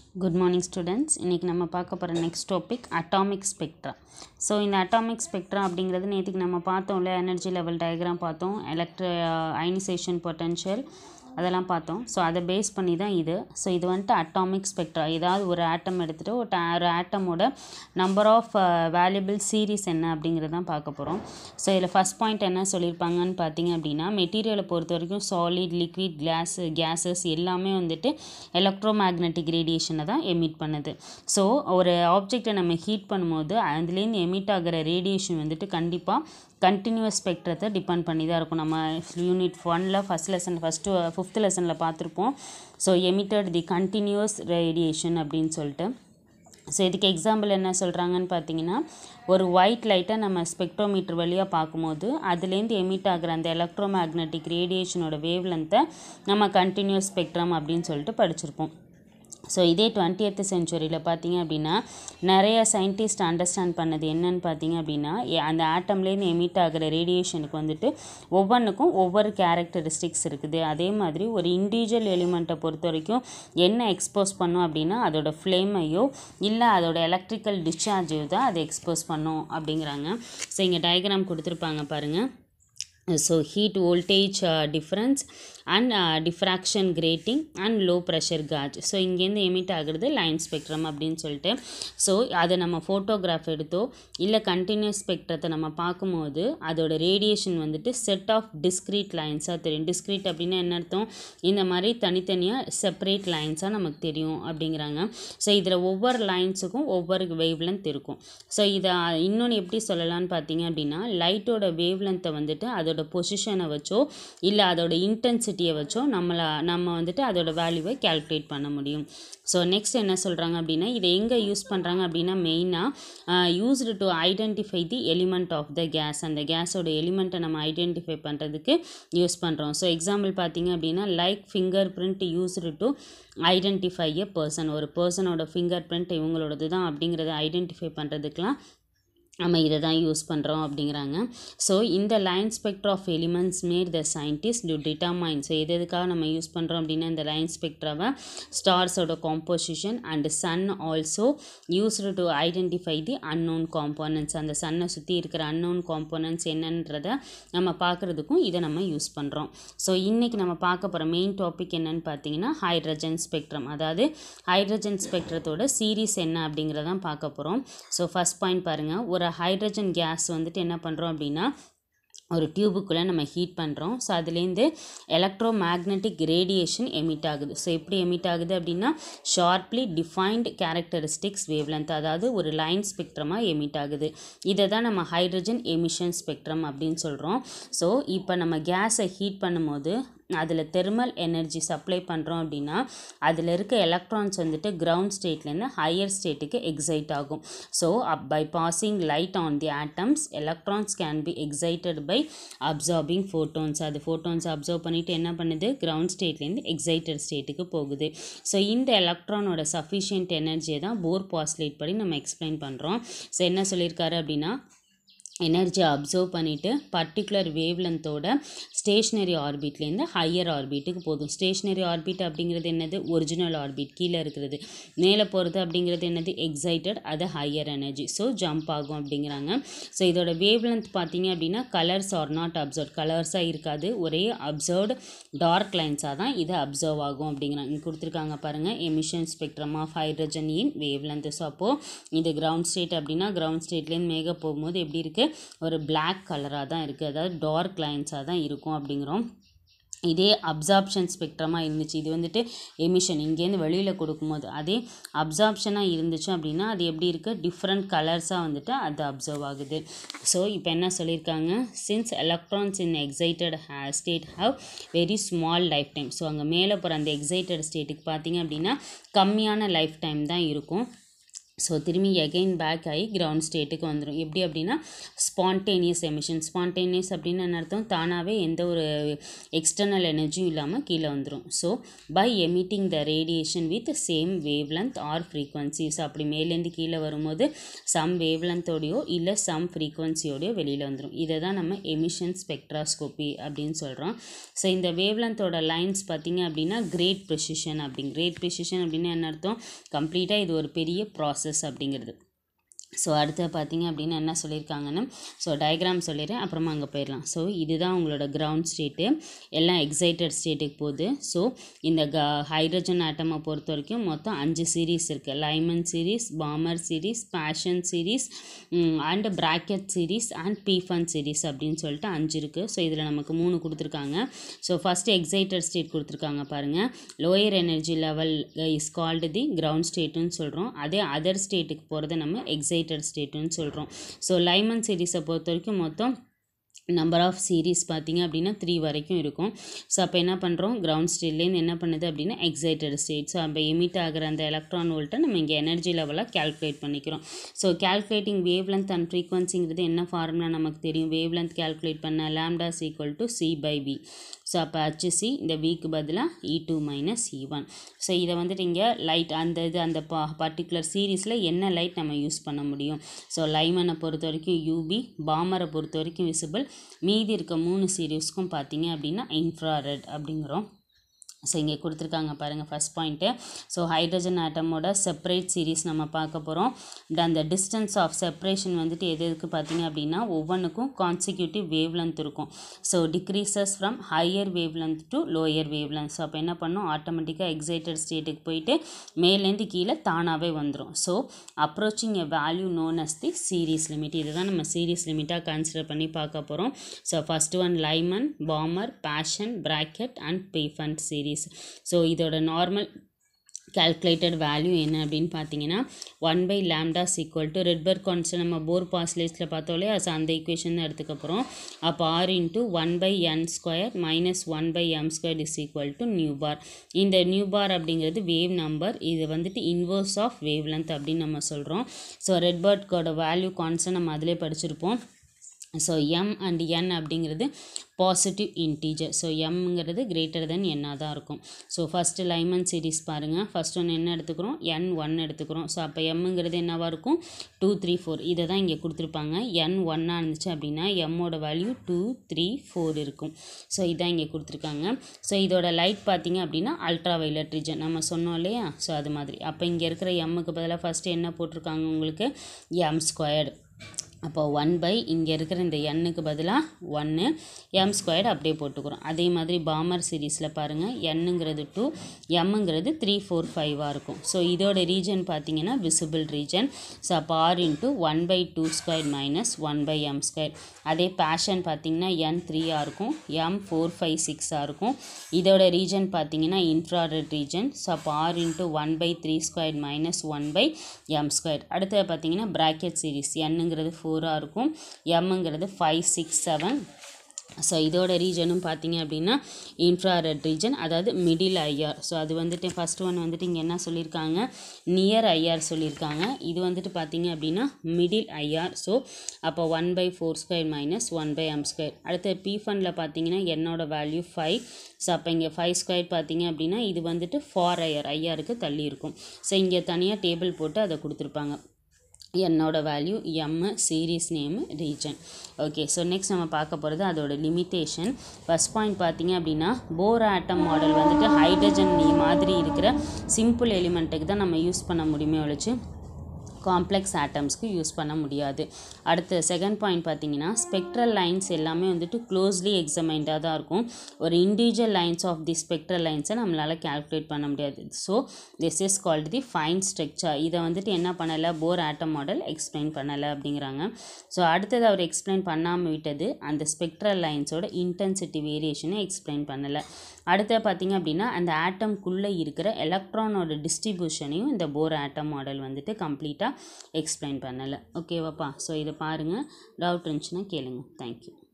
Good morning students. இன்னைக்கு நம்ம பார்க்க போற next topic atomic spectra. So இந்த atomic spectra அப்படிங்கிறது நேத்திக்கு நம்ம பார்த்தோம்ல energy level diagram பார்த்தோம், ionization potential அதெல்லாம் பார்த்தோம். ஸோ அதை பேஸ் பண்ணி தான் இது. ஸோ இது வந்துட்டு அட்டாமிக் ஸ்பெக்ட்ரா. ஏதாவது ஒரு ஆட்டம் எடுத்துகிட்டு ஒரு ஆட்டமோட நம்பர் ஆஃப் வேல்யூபிள் சீரீஸ் என்ன அப்படிங்கிறது தான் பார்க்க போகிறோம். ஸோ இதில் ஃபஸ்ட் பாயிண்ட் என்ன சொல்லியிருப்பாங்கன்னு பார்த்தீங்க அப்படின்னா, மெட்டீரியலை பொறுத்த வரைக்கும் சாலிட், லிக்விட், கேஸஸ் எல்லாமே வந்துட்டு எலக்ட்ரோ மேக்னெட்டிக் ரேடியேஷனை தான் எமிட் பண்ணுது. ஸோ ஒரு ஆப்ஜெக்டை நம்ம ஹீட் பண்ணும்போது அதுலேருந்து எமிட் ஆகிற ரேடியேஷன் வந்துட்டு கண்டிப்பாக கண்டினியூஸ் ஸ்பெக்ட்ரத்தை டிபெண்ட் பண்ணி தான் இருக்கும். நம்ம யூனிட் 1ல் ஃபிஃப்த் லெசனில் பார்த்துருப்போம். So emitted the continuous radiation அப்படின்னு சொல்லிட்டு. ஸோ இதுக்கு எக்ஸாம்பிள் என்ன சொல்கிறாங்கன்னு பார்த்தீங்கன்னா, ஒரு ஒயிட் லைட்டை நம்ம ஸ்பெக்ட்ரோமீட்டர் வழியாக பார்க்கும்போது அதுலேருந்து எமிட் ஆகிற அந்த எலக்ட்ரோ மேக்னெட்டிக் ரேடியேஷனோட வேவ் லென்த்தை நம்ம கண்டினியூஸ் ஸ்பெக்ட்ரம் அப்படின்னு சொல்லிட்டு படிச்சிருப்போம். ஸோ இதே 20th செஞ்சுரியில் பார்த்தீங்க அப்படின்னா நிறைய சயின்டிஸ்ட் அண்டர்ஸ்டாண்ட் பண்ணது என்னன்னு பார்த்தீங்க அப்படின்னா, அந்த ஆட்டம்லேருந்து எமிட் ஆகிற ரேடியேஷனுக்கு வந்துட்டு ஒவ்வொன்றுக்கும் ஒவ்வொரு கேரக்டரிஸ்டிக்ஸ் இருக்குது. அதே மாதிரி ஒரு இண்டிவிஜுவல் எலிமெண்ட்டை பொறுத்த வரைக்கும் என்ன எக்ஸ்போஸ் பண்ணும் அப்படின்னா அதோட ஃப்ளேமையோ இல்லை அதோட எலக்ட்ரிக்கல் டிஸ்சார்ஜையோ தான் அதை எக்ஸ்போஸ் பண்ணும் அப்படிங்கிறாங்க. ஸோ இங்கே டயக்ராம் கொடுத்துருப்பாங்க பாருங்கள். So heat voltage difference and diffraction grating and low pressure gauge. So இங்கேருந்து எமிட் ஆகிறது லைன் ஸ்பெக்ட்ரம் அப்படின்னு சொல்லிட்டு. ஸோ அதை நம்ம ஃபோட்டோகிராஃப் எடுத்தோ இல்லை கண்டினியூஸ் ஸ்பெக்ட்ரத்தை நம்ம பார்க்கும்போது அதோட ரேடியேஷன் வந்துட்டு செட் ஆஃப் டிஸ்க்ரீட் லைன்ஸாக தெரியும். டிஸ்க்ரீட் அப்படின்னா என்ன அர்த்தம்? இந்த மாதிரி தனித்தனியாக செப்பரேட் லைன்ஸாக நமக்கு தெரியும் அப்படிங்கிறாங்க. ஸோ இதில் ஒவ்வொரு லைன்ஸுக்கும் ஒவ்வொரு வேவ் லென்த் இருக்கும். ஸோ இதை இன்னொன்று எப்படி சொல்லலான்னு பார்த்தீங்க அப்படின்னா, லைட்டோட வேவ் லென்த்தை வந்துட்டு அதோட பொசிஷனை வச்சோ இல்லை அதோட இன்டென்சிட்டியை வச்சோ நம்ம வந்துட்டு அதோட வேல்யூவை கேல்குலேட் பண்ண முடியும். ஸோ நெக்ஸ்ட் என்ன சொல்கிறாங்க அப்படின்னா, இதை எங்கே யூஸ் பண்ணுறாங்க அப்படின்னா மெயினாக used to identify the element of the gas. அந்த கேஸோட எலிமெண்ட்டை நம்ம ஐடென்டிஃபை பண்ணுறதுக்கு யூஸ் பண்ணுறோம். ஸோ எக்ஸாம்பிள் பார்த்தீங்க அப்படின்னா, like finger print used to identify a person. ஒரு பர்சனோட ஃபிங்கர் பிரிண்ட் இவங்களோடது தான் அப்படிங்கிறத ஐடென்டிஃபை பண்ணுறதுக்கெலாம் நம்ம இதை தான் யூஸ் பண்ணுறோம் அப்படிங்கிறாங்க. ஸோ இந்த line spectra of elements made the scientist to determine. So எதுக்காக நம்ம யூஸ் பண்ணுறோம் அப்படின்னா, இந்த லைன் ஸ்பெக்ட்ராவை ஸ்டார்ஸோட composition and sun also used to identify the unknown components. அந்த சன்னை சுற்றி இருக்கிற அன்னோன் காம்போனன்ட்ஸ் என்னன்றதை நம்ம பார்க்குறதுக்கும் இதை நம்ம யூஸ் பண்ணுறோம். ஸோ இன்றைக்கி நம்ம பார்க்க போகிற மெயின் டாபிக் என்னன்னு பார்த்தீங்கன்னா ஹைட்ரஜன் ஸ்பெக்ட்ரம். அதாவது ஹைட்ரஜன் ஸ்பெக்ட்ரத்தோட சீரீஸ் என்ன அப்படிங்கிறதான் பார்க்க போகிறோம். ஸோ ஃபஸ்ட் பாயிண்ட் பாருங்கள். ஒரு ஹைட்ரஜன் கேஸ் வந்துட்டு என்ன பண்ணுறோம் அப்படின்னா, ஒரு டியூபுக்குள்ளே நம்ம ஹீட் பண்ணுறோம். ஸோ அதுலேருந்து எலக்ட்ரோ மேக்னெட்டிக் ரேடியேஷன் எமிட் ஆகுது. ஸோ எப்படி எமிட் ஆகுது அப்படின்னா, sharply defined characteristics wave length, அதாவது ஒரு லைன் ஸ்பெக்ட்ரமாக எமிட் ஆகுது. இதை தான் நம்ம ஹைட்ரஜன் எமிஷன் ஸ்பெக்ட்ரம் அப்படின்னு சொல்கிறோம். ஸோ இப்போ நம்ம கேஸை ஹீட் பண்ணும்போது அதில் தெர்மல் எனர்ஜி சப்ளை பண்ணுறோம் அப்படின்னா அதில் இருக்க எலக்ட்ரான்ஸ் வந்துட்டு கிரவுண்ட் ஸ்டேட்லேருந்து ஹையர் ஸ்டேட்டுக்கு எக்ஸைட் ஆகும். So by passing light on the atoms electrons can be excited by absorbing photons. அது ஃபோட்டோன்ஸ் அப்சர்வ் பண்ணிவிட்டு என்ன பண்ணுது, கிரவுண்ட் ஸ்டேட்லேருந்து எக்ஸைட்டட் ஸ்டேட்டுக்கு போகுது. ஸோ இந்த எலக்ட்ரானோட சஃபிஷியன்ட் எனர்ஜியை தான் போர் பாஸ்லேட் படி நம்ம எக்ஸ்பிளைன் பண்ணுறோம். ஸோ என்ன சொல்லியிருக்காரு அப்படின்னா, எனர்ஜியை அப்சர்வ் பண்ணிவிட்டு பர்டிகுலர் வேவ் லென்த்தோட ஸ்டேஷ்னரி ஆர்பிட்லேருந்து ஹையர் ஆர்பிட்டுக்கு போதும். ஸ்டேஷ்னரி ஆர்பிட் அப்படிங்கிறது என்னது, ஒரிஜினல் ஆர்பிட் கீழே இருக்கிறது. மேலே போகிறது அப்படிங்கிறது என்னது, எக்ஸைட்டட், அது ஹையர் எனர்ஜி. ஸோ ஜம்ப் ஆகும் அப்படிங்கிறாங்க. ஸோ இதோட வேவ் லென்த் பார்த்தீங்க அப்படின்னா கலர்ஸ் ஆர் நாட் அப்சர்வ், கலர்ஸாக இருக்காது, ஒரே அப்சர்வ்டு டார்க் லைன்ஸாக தான் இது அப்சர்வ் ஆகும் அப்படிங்கிறாங்க. இங்கே கொடுத்துருக்காங்க பாருங்கள், emission spectrum of hydrogen in wave length. So அப்போது இது கிரவுண்ட் ஸ்டேட் அப்படின்னா கிரவுண்ட் ஸ்டேட்லேருந்து மேலே போகும்போது எப்படி இருக்குது, ஒரு பிளாக் கலராக தான் இருக்குது, அதாவது டார்க் லைன்ஸாக தான் இருக்கும் அப்படிங்கிறோம். இதே அப்சார்ப்ஷன் ஸ்பெக்ட்ரமாக இருந்துச்சு, இது வந்துட்டு எமிஷன் இங்கேருந்து வெளியில் கொடுக்கும்போது, அதே அப்சார்ப்ஷனாக இருந்துச்சு அப்படின்னா அது எப்படி இருக்குது, டிஃப்ரெண்ட் கலர்ஸாக வந்துட்டு அது அப்சர்வ் ஆகுது. ஸோ இப்போ என்ன சொல்லியிருக்காங்க, since electrons in excited state have very small life time. So அங்கே மேலே போகிற அந்த எக்ஸைட்டட் ஸ்டேட்டுக்கு பார்த்தீங்க அப்படின்னா கம்மியான லைஃப் டைம் தான் இருக்கும். ஸோ திரும்பி எகெயின் பேக் ஆகி கிரவுண்ட் ஸ்டேட்டுக்கு வந்துடும். எப்படி அப்படின்னா ஸ்பான்டேனியஸ் எமிஷன். ஸ்பான்டேனியஸ் அப்படின்னு என்ன அர்த்தம்? தானாகவே எந்த ஒரு எக்ஸ்டர்னல் எனர்ஜியும் இல்லாமல் கீழே வந்துடும். So by emitting the radiation with same wave length or frequencies. அப்படி மேலேருந்து கீழே வரும்போது சம் வேவ் லென்த்தோடையோ இல்லை சம் ஃப்ரீக்வன்சியோடையோ வெளியில் வந்துடும். இதை தான் நம்ம எமிஷன் ஸ்பெக்ட்ராஸ்கோப்பி அப்படின்னு சொல்கிறோம். ஸோ இந்த வேவ் லென்த்தோட லைன்ஸ் பார்த்திங்க அப்படின்னா கிரேட் ப்ரிசிஷன் அப்படின்னா என்ன அர்த்தம்? கம்ப்ளீட்டாக இது ஒரு பெரிய ப்ராசஸ் அப்படிங்கிறது. ஸோ அடுத்து பார்த்திங்க அப்படின்னா என்ன சொல்லியிருக்காங்கன்னு ஸோ டயக்ராம் சொல்லிடுறேன், அப்புறமா அங்கே போயிடலாம். ஸோ இதுதான் உங்களோட கிரவுண்ட் ஸ்டேட்டு, எல்லாம் எக்ஸைட்டட் ஸ்டேட்டுக்கு போகுது. ஸோ இந்த ஹைட்ரஜன் ஆட்டமை பொறுத்த வரைக்கும் மொத்தம் 5 சீரீஸ் இருக்குது. Lyman series, Balmer series, Paschen series and Brackett series and Pfund series அப்படின்னு சொல்லிட்டு 5 இருக்குது. ஸோ இதில் நமக்கு 3 கொடுத்துருக்காங்க. ஸோ ஃபஸ்ட்டு எக்ஸைட்டட் ஸ்டேட் கொடுத்துருக்காங்க பாருங்கள். Lower energy level is called the ground ஸ்டேட்டுன்னு சொல்கிறோம். அதே அதர் ஸ்டேட்டுக்கு போகிறத நம்ம எக்ஸைட்டட் ஸ்டேட்டுன்னு சொல்கிறோம். ஸோ லைமன் சீரீஸை பொறுத்த வரைக்கும் மொத்தம் நம்பர் ஆஃப் சீரீஸ் பார்த்திங்க அப்படின்னா 3 வரைக்கும் இருக்கும். ஸோ அப்போ என்ன பண்ணுறோம்? கிரவுண்ட் ஸ்டேட்லேருந்து என்ன பண்ணுது அப்படின்னா எக்ஸைட்டட் ஸ்டேட். ஸோ அப்போ எமிட் ஆகிற அந்த எலக்ட்ரான் வோல்ட்டை நம்ம இங்கே எனர்ஜி லெவலாக கேல்குலேட் பண்ணிக்கிறோம். So calculating wave length and ஃப்ரீக்வன்சிங்கிறது என்ன ஃபார்முலா நமக்கு தெரியும். வேவ் லென்த் கேல்குலேட் பண்ண lambda is equal to C/V. So அப்போ HC இந்த விக்கு பதிலாக E2 மைனஸ் E1. ஸோ இதை வந்துட்டு இங்கே லைட் அந்த பர்டிகுலர் சீரீஸில் என்ன லைட் நம்ம யூஸ் பண்ண முடியும். ஸோ லைமனை பொறுத்த வரைக்கும் UV, பாமரை பொறுத்த வரைக்கும் விசிபிள், மீதி இருக்க 3 சீரீஸ்க்கும் பார்த்தீங்க அப்படின்னா இன்ஃப்ராரெட் அப்படிங்கிறோம். ஸோ இங்கே கொடுத்துருக்காங்க பாருங்கள் ஃபஸ்ட் பாயிண்ட்டு. ஸோ ஹைட்ரஜன் ஆட்டமோட செப்பரேட் சீரீஸ் நம்ம பார்க்க போகிறோம். அந்த டிஸ்டன்ஸ் ஆஃப் செப்பரேஷன் வந்துட்டு எதுக்கு பார்த்தீங்க அப்படின்னா ஒவ்வொன்றுக்கும் கான்சிக்யூட்டிவ் வேவ் லென்த் இருக்கும். So decreases from higher wave length to lower wave length. So அப்போ என்ன பண்ணோம்? ஆட்டோமேட்டிக்காக எக்ஸைட்டட் ஸ்டேட்டுக்கு போயிட்டு மேலேருந்து கீழே தானாகவே வந்துடும். So approaching a value known as the series limit. இதை தான் நம்ம சீரீஸ் லிமிட்டாக கன்சிடர் பண்ணி பார்க்க போகிறோம். So first one Lyman, Balmer, Paschen, Brackett and Pfund series. So இதோட நார்மல் calculated value என்ன அப்படின்னு பார்த்தீங்கன்னா 1/λ is equal to Rydberg constant நம்ம போர் பாஸ்லேஸில் பார்த்தோம்லையா. ஸோ அந்த ஈக்குவேஷன் தான் எடுத்துக்கப்புறம் அப்போ R into 1/n² minus 1/m² is equal to nu bar. இந்த nu பார் அப்படிங்கிறது வேவ் நம்பர், இது வந்துட்டு இன்வர்ஸ் ஆஃப் வேவ் லென்த் அப்படின்னு நம்ம சொல்கிறோம். ஸோ ரெட்பர்க்கோட வேல்யூ கான்ஸ்டன்ட் நம்ம அதிலே படிச்சிருப்போம். ஸோ m and n அப்படிங்கிறது பாசிட்டிவ் இன்டீஜர். ஸோ எம்ங்கிறது கிரேட்டர் தென் என்னாக தான் இருக்கும். ஸோ ஃபஸ்ட்டு லைமன் சீரீஸ் பாருங்கள். ஃபஸ்ட் ஒன்று என்ன எடுத்துக்கிறோம்? n1 எடுத்துக்கிறோம். ஸோ அப்போ எம்ங்கிறது என்னவாக இருக்கும்? 2 3 4. இதை தான் இங்கே கொடுத்துருப்பாங்க. n1 இருந்துச்சு அப்படின்னா எம்மோட வேல்யூ 2 3 4 இருக்கும். ஸோ இதான் இங்கே கொடுத்துருக்காங்க. ஸோ இதோட லைட் பார்த்திங்க அப்படின்னா அல்ட்ரா வயலட் ரீஜன் நம்ம சொன்னோம் இல்லையா. ஸோ அது மாதிரி அப்போ இங்கே இருக்கிற எம்முக்கு பதிலாக ஃபஸ்ட்டு என்ன போட்டிருக்காங்க உங்களுக்கு? m². அப்போ 1/, இங்கே இருக்கிற இந்த எண்ணுக்கு பதிலாக 1, m² அப்படியே போட்டுக்கிறோம். அதே மாதிரி பாமர் சீரீஸில் பாருங்கள், என்னங்கிறது 2, எம்ங்கிறது 3 4 5 இருக்கும். ஸோ இதோட ரீஜன் பார்த்தீங்கன்னா விசிபிள் ரீஜன். ஸோ அப்போ R into 1/2² minus 1/m². அதே பேஷன் பார்த்தீங்கன்னா n3 இருக்கும், m 4 5 6 இருக்கும். இதோட ரீஜன் பார்த்தீங்கன்னா இன்ஃப்ராரெட் ரீஜன். ஸோ அப்போ R into 1/3² minus 1/m². அடுத்தது பார்த்தீங்கன்னா பிராக்கெட் சீரீஸ், என்னங்கிறது 4 இருக்கும், எம்ங்கிறது 5 6 7. ஸோ இதோட ரீஜனும் பார்த்தீங்க அப்படின்னா இன்ஃப்ராரெட் ரீஜன், அதாவது மிடில் ஐஆர். ஸோ அது வந்துட்டு ஃபஸ்ட் ஒன் வந்துட்டு இங்கே என்ன சொல்லியிருக்காங்க? நியர் ஐஆர் சொல்லியிருக்காங்க. இது வந்துட்டு பார்த்தீங்க அப்படின்னா மிடில் ஐஆர். ஸோ அப்போ 1/4² minus 1/m². அடுத்து பீஃபனில் பார்த்தீங்கன்னா என்னோட வேல்யூ 5. ஸோ அப்போ இங்கே 5² பார்த்தீங்க அப்படின்னா இது வந்துட்டு ஃபார் ஐஆர், ஐஆருக்கு தள்ளி இருக்கும். ஸோ இங்கே தனியாக டேபிள் போட்டு அதை கொடுத்துருப்பாங்க. என்னோட value M, series name, region. Okay, so next நம்ம பார்க்க போகிறது அதோட லிமிட்டேஷன். ஃபஸ்ட் பாயிண்ட் பார்த்தீங்க அப்படின்னா போர் ஆட்டம் மாடல் வந்துட்டு ஹைட்ரஜன் மாதிரி இருக்கிற சிம்பிள் எலிமெண்ட்டுக்கு தான் நம்ம யூஸ் பண்ண முடியுமே ஒழிச்சு காம்ப்ளெக்ஸ் ஆட்டம்ஸ்க்கு யூஸ் பண்ண முடியாது. அடுத்து செகண்ட் பாயிண்ட் பார்த்தீங்கன்னா ஸ்பெக்ட்ரல் லைன்ஸ் எல்லாமே வந்துட்டு க்ளோஸ்லி எக்ஸாமைண்டாக தான் இருக்கும். ஒரு individual lines of the spectral லைன்ஸை நம்மளால் கால்குலேட் பண்ண முடியாது. So this is called the fine structure. இதை வந்துட்டு என்ன பண்ணலை? போர் ஆட்டம் மாடல் எக்ஸ்பிளைன் பண்ணலை அப்படிங்கிறாங்க. ஸோ அடுத்தது அவர் எக்ஸ்பிளைன் பண்ணாமல் விட்டது அந்த ஸ்பெக்ட்ரல் லைன்ஸோட இன்டென்சிட்டி வேரியேஷனை எக்ஸ்பிளைன் பண்ணலை. அடுத்த பார்த்திங்க அப்படின்னா அந்த ஆட்டம்குள்ளே இருக்கிற எலக்ட்ரானோட டிஸ்ட்ரிபியூஷனையும் இந்த போர் ஆட்டம் மாடல் வந்துட்டு கம்ப்ளீட்டாக எக்ஸ்பிளைன் பண்ணலை. ஓகேவாப்பா? ஸோ இதை பாருங்கள், டவுட் இருந்துச்சுன்னா கேளுங்க. தேங்க்யூ.